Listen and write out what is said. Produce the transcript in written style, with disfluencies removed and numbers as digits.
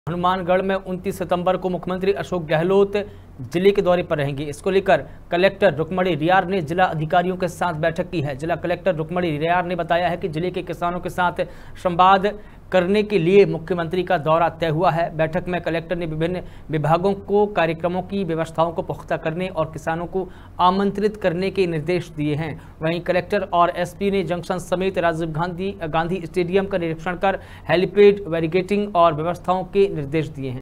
हनुमानगढ़ में 29 सितंबर को मुख्यमंत्री अशोक गहलोत जिले के दौरे पर रहेंगे। इसको लेकर कलेक्टर रुक्मणी रियार ने जिला अधिकारियों के साथ बैठक की है। जिला कलेक्टर रुक्मणी रियार ने बताया है कि जिले के किसानों के साथ संवाद करने के लिए मुख्यमंत्री का दौरा तय हुआ है। बैठक में कलेक्टर ने विभिन्न विभागों को कार्यक्रमों की व्यवस्थाओं को पुख्ता करने और किसानों को आमंत्रित करने के निर्देश दिए हैं। वहीं कलेक्टर और एसपी ने जंक्शन समेत राजीव गांधी स्टेडियम का निरीक्षण कर हेलीपैड बैरिकेडिंग और व्यवस्थाओं के निर्देश दिए हैं।